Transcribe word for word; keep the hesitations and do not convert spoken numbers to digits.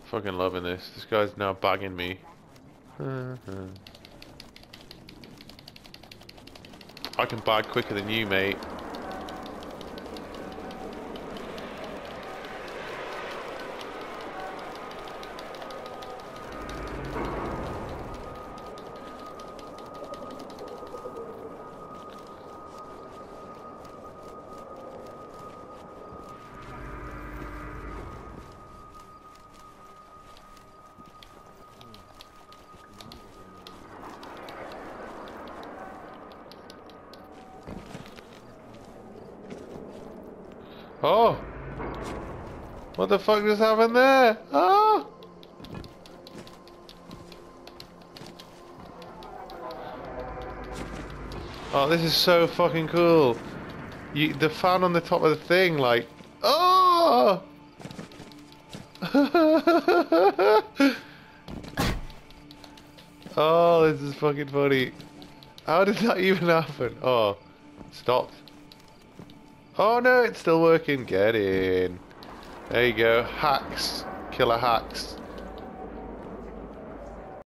Fucking loving this. This guy's now bagging me. I can bag quicker than you, mate. Oh! What the fuck just happened there? Oh! Oh, this is so fucking cool. You, the fan on the top of the thing, like, oh! Oh, this is fucking funny. How did that even happen? Oh, stopped. Oh no, it's still working. Get in. There you go. Hacks. Killer hacks.